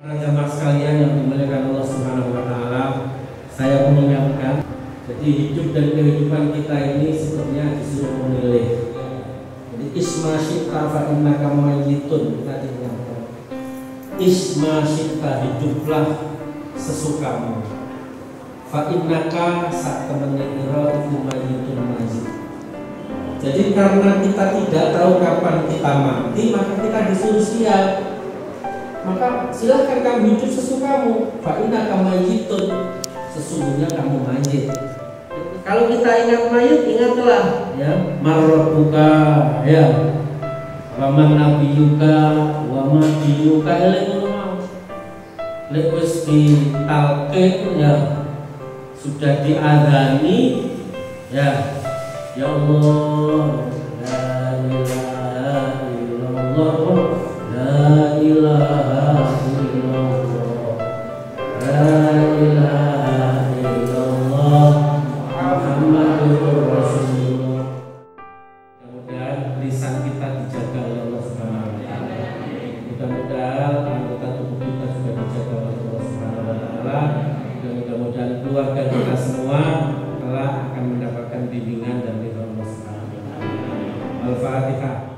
Jamaah sekalian yang dimuliakan Allah Subhanahu wa taala, saya mengingatkan, jadi hidup dan kehidupan kita ini sebenarnya disuruh memilih. Jadi isma syi'ta fa innaka mayyitun, kita diingatkan. Isma syi'ta, hiduplah sesukamu. Fa innaka sak temene ira iku mayyitun mayyit. Jadi karena kita tidak tahu kapan kita mati, maka kita disuruh siap. Maka silahkan kamu hidup sesukamu. Fa innaka mayyitun, sesungguhnya kamu mayit. Kalau kita ingat mayit, ingatlah ya, marabbuka ya, wa man nabiyuka wa ma diyuka ilmu mau. Lek wis ditalqin ya, sudah diadzani ya, ya Allah, la ilaha illallah, la ilaha illallah, la ilaha illallah, Muhammadur Rasulullah. Mudah-mudahan lisan kita dijaga oleh Allah Subhanahu wa taala. Mudah-mudahan anggota tubuh kita juga dijaga oleh Allah Subhanahu wa taala. Dan mudah-mudahan keluarga kita semua telah akan mendapatkan bimbingan dari Allah Subhanahu wa taala. Al-Fatihah.